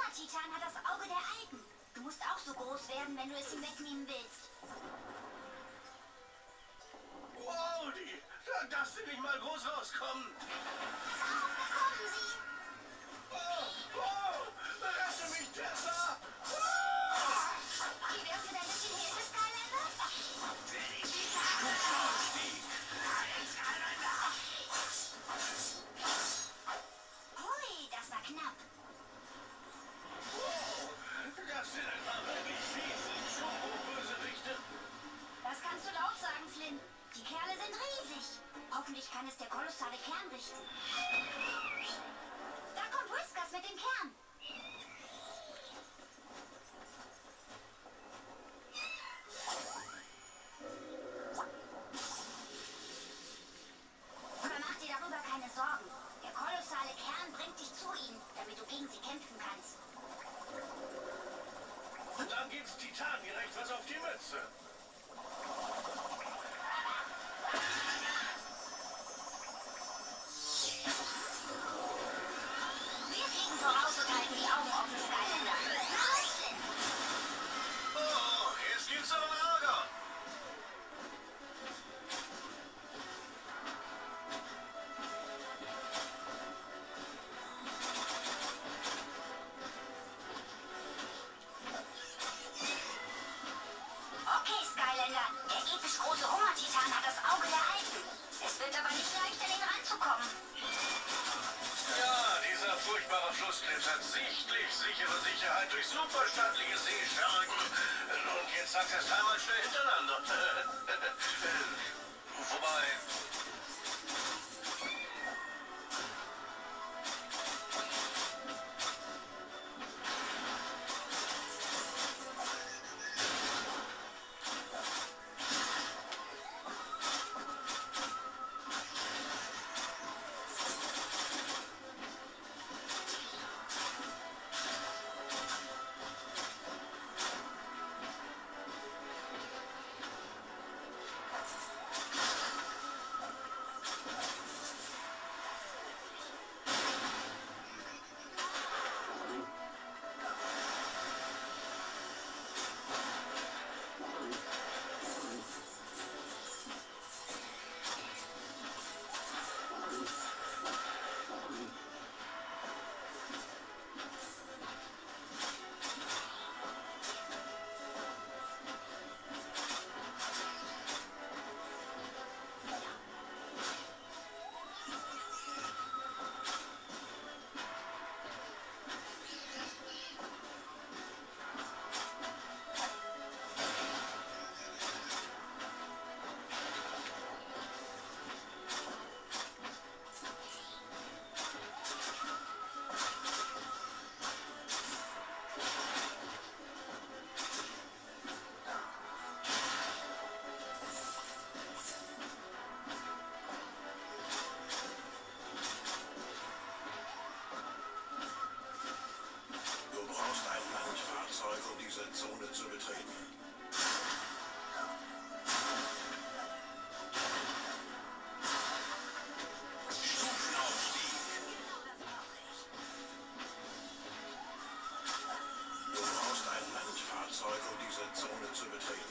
Titan hat das Auge der Alten. Du musst auch so groß werden, wenn du es ihm wegnehmen willst. Wow, da darfst du nicht mal groß rauskommen. Pass auf, da kommen sie. Oh, rette mich, Tessa! Wie wär's mit ein bisschen Hilfe, Skylander? Hui, das war knapp. Wow, das sind ein paar wirklich fiese Schoko-Bösewichte. Das kannst du laut sagen, Flynn. Die Kerle sind riesig. Hoffentlich kann es der kolossale Kern richten. Da kommt Whiskas mit dem Kern. Aber mach dir darüber keine Sorgen. Der kolossale Kern bringt dich zu ihnen, damit du gegen sie kämpfen kannst. Dann gibt's Titan direkt was auf die Mütze. Wir fliegen voraus und halten die Augen offen, Skylander. Raus, Flynn! Oh, jetzt gibt's aber Ärger. Okay, Skylander. Der episch große Hungertitan hat das Auge der Alten. Es wird aber nicht leicht, an ihn ranzukommen. Ja, dieser furchtbare Flusskrebs hat sichtlich sichere Sicherheit durch superstattliche Seeschergen. Und jetzt sagt er es dreimal schnell hintereinander. Wobei... Du brauchst ein Landfahrzeug, um diese Zone zu betreten. Stufenaufstieg. Du brauchst ein Landfahrzeug, um diese Zone zu betreten.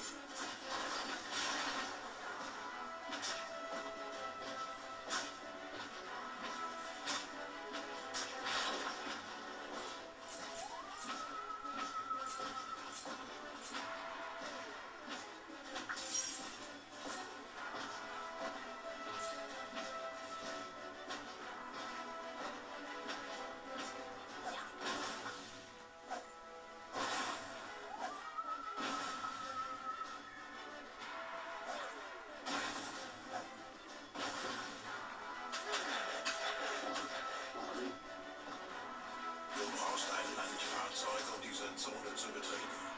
Du brauchst ein Landfahrzeug, um diese Zone zu betreten.